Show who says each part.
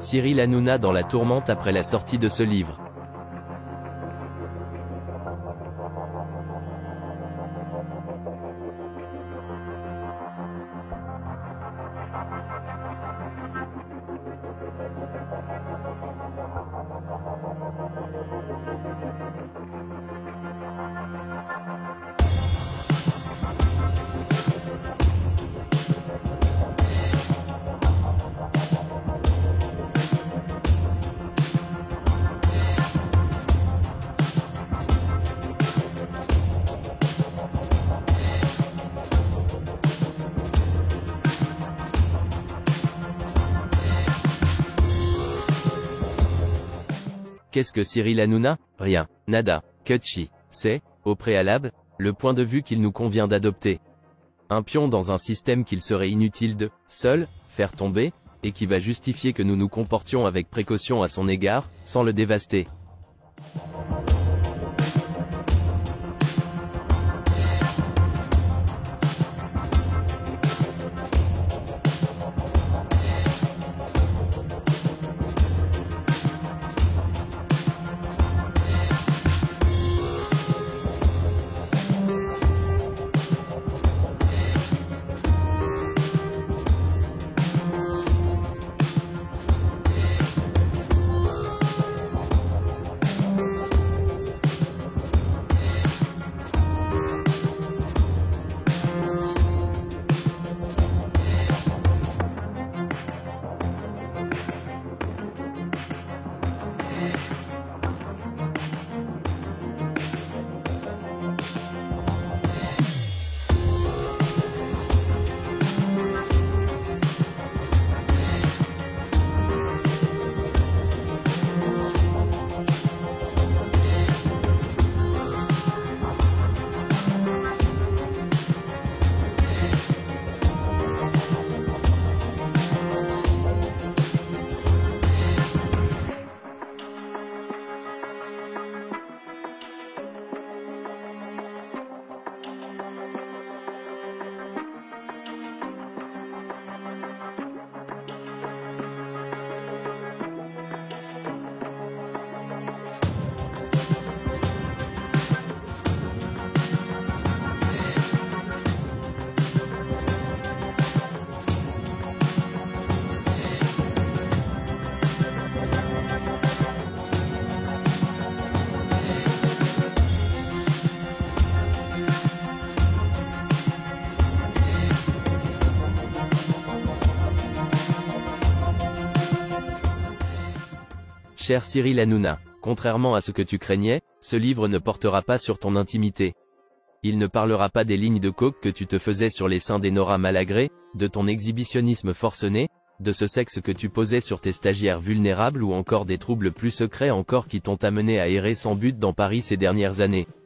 Speaker 1: Cyril Hanouna dans la tourmente après la sortie de ce livre.
Speaker 2: Qu'est-ce que Cyril Hanouna? Rien. Nada. Kutchi. C'est, au préalable, le point de vue qu'il nous convient d'adopter. Un pion dans un système qu'il serait inutile de, seul, faire tomber, et qui va justifier que nous nous comportions avec précaution à son égard, sans le dévaster. Cher Cyril Hanouna, contrairement à ce que tu craignais, ce livre ne portera pas sur ton intimité. Il ne parlera pas des lignes de coke que tu te faisais sur les seins d'Enora Malagré, de ton exhibitionnisme forcené, de ce sexe que tu posais sur tes stagiaires vulnérables ou encore des troubles plus secrets encore qui t'ont amené à errer sans but dans Paris ces dernières années.